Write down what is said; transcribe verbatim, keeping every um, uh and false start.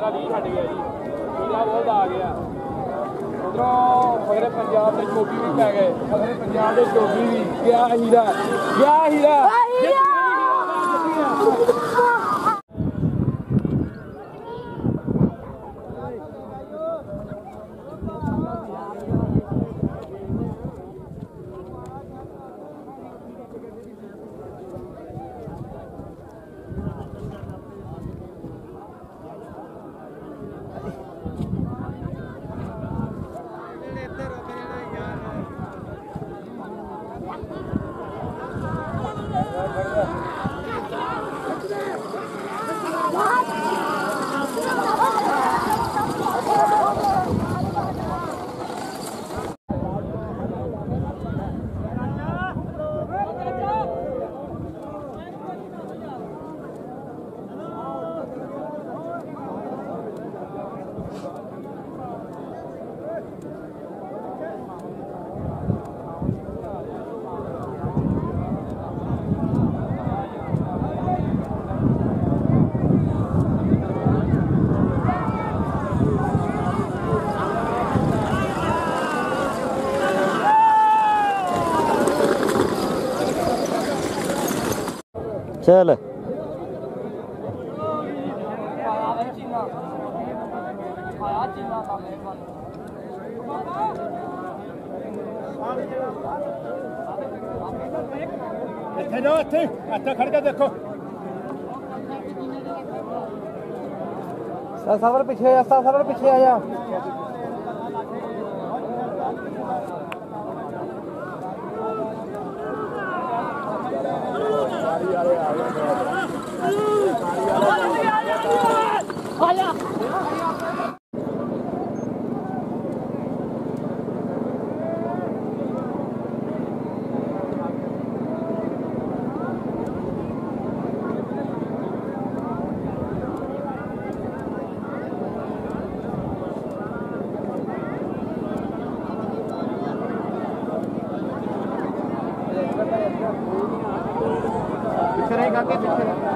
पंद्रह भी छट गया जी हीरा बहुत आ गया उधरों फखरे पंजाब के चौकी भी पै गए फखरे पंजाब के चौकी भी गया हीरा गया हीरा चल इत्थे जाओ इत्थे इत्थे खड़ के देखो सबर पीछे आ सबर पीछे आ जा पिछड़े का के पिछड़े